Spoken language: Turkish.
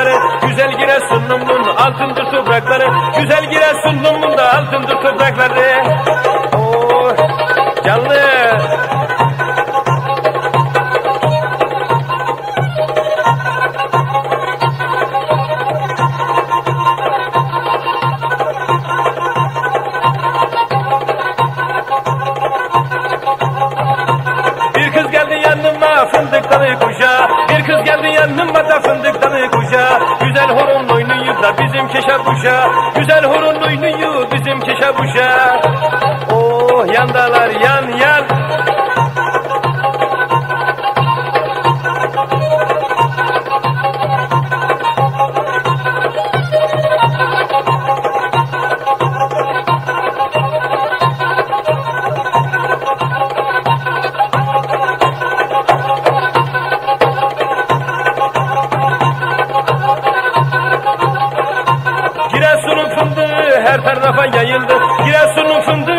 toprakları, güzel Giresun'umun altındır toprakları, güzel Giresun'umun da altındır toprakları. Oh, canlı. Bir kız geldi yanıma fındıkları kuşa, bir kız geldi yanıma da fındıkları kuşa. Güzel horon oynuyor da bizim keşe kuşa, güzel horon oynuyor bizim keşe kuşa. Oh, yandalar yan yan. Giresun'un fındığı her tarafa yayıldı, Giresun'un fındığı